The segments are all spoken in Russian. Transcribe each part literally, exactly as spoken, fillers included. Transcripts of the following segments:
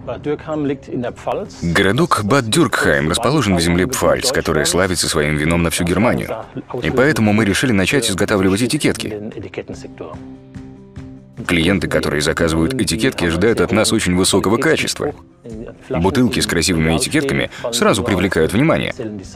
Городок Бад Дюркхайм расположен в земле Пфальц, которая славится своим вином на всю Германию. И поэтому мы решили начать изготавливать этикетки. Клиенты, которые заказывают этикетки, ожидают от нас очень высокого качества. Бутылки с красивыми этикетками сразу привлекают внимание.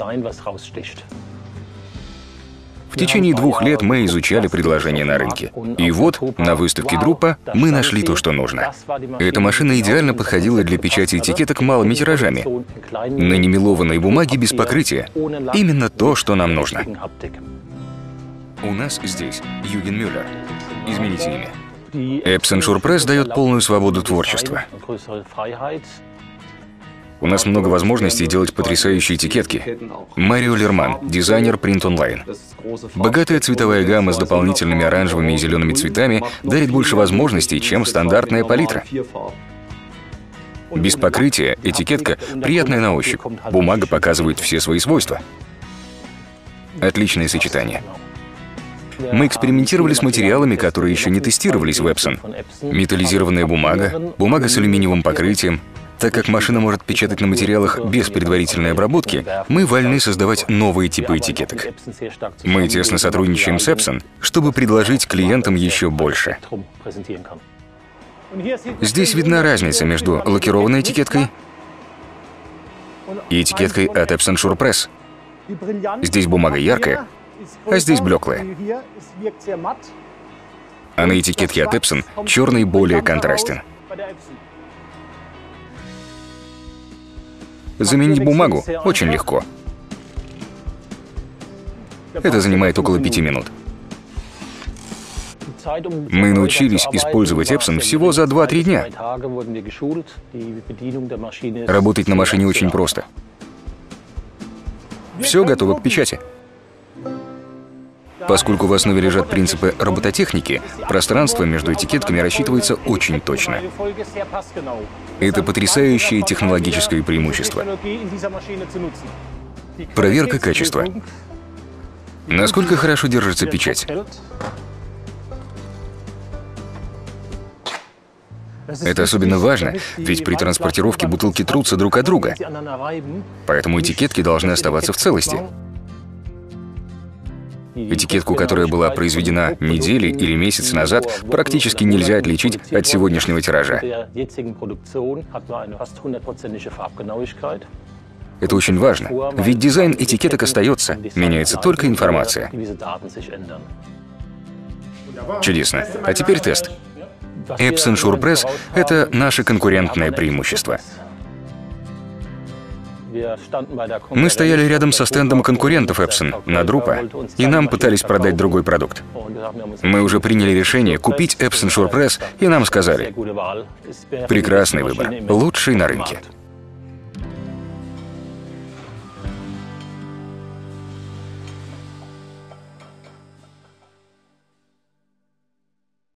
В течение двух лет мы изучали предложения на рынке. И вот, на выставке Друппа мы нашли то, что нужно. Эта машина идеально подходила для печати этикеток малыми тиражами. На немелованной бумаге без покрытия. Именно то, что нам нужно. У нас здесь Юген Мюллер. Измените имя. Epson SurePress дает полную свободу творчества. У нас много возможностей делать потрясающие этикетки. Марио Лерман, дизайнер Print Online. Богатая цветовая гамма с дополнительными оранжевыми и зелеными цветами дарит больше возможностей, чем стандартная палитра. Без покрытия этикетка приятная на ощупь. Бумага показывает все свои свойства. Отличное сочетание. Мы экспериментировали с материалами, которые еще не тестировались в Epson. Металлизированная бумага, бумага с алюминиевым покрытием. Так как машина может печатать на материалах без предварительной обработки, мы вольны создавать новые типы этикеток. Мы тесно сотрудничаем с Epson, чтобы предложить клиентам еще больше. Здесь видна разница между лакированной этикеткой и этикеткой от Epson SurePress. Здесь бумага яркая, а здесь блеклая. А на этикетке от Epson черный более контрастен. Заменить бумагу очень легко. Это занимает около пяти минут. Мы научились использовать Epson всего за два-три дня. Работать на машине очень просто. Все готово к печати. Поскольку в основе лежат принципы робототехники, пространство между этикетками рассчитывается очень точно. Это потрясающее технологическое преимущество. Проверка качества. Насколько хорошо держится печать? Это особенно важно, ведь при транспортировке бутылки трутся друг от друга. Поэтому этикетки должны оставаться в целости. Этикетку, которая была произведена недели или месяцы назад, практически нельзя отличить от сегодняшнего тиража. Это очень важно, ведь дизайн этикеток остается, меняется только информация. Чудесно. А теперь тест. Epson SurePress — это наше конкурентное преимущество. Мы стояли рядом со стендом конкурентов Epson на Друппа, и нам пытались продать другой продукт. Мы уже приняли решение купить Epson SurePress, и нам сказали: прекрасный выбор, лучший на рынке.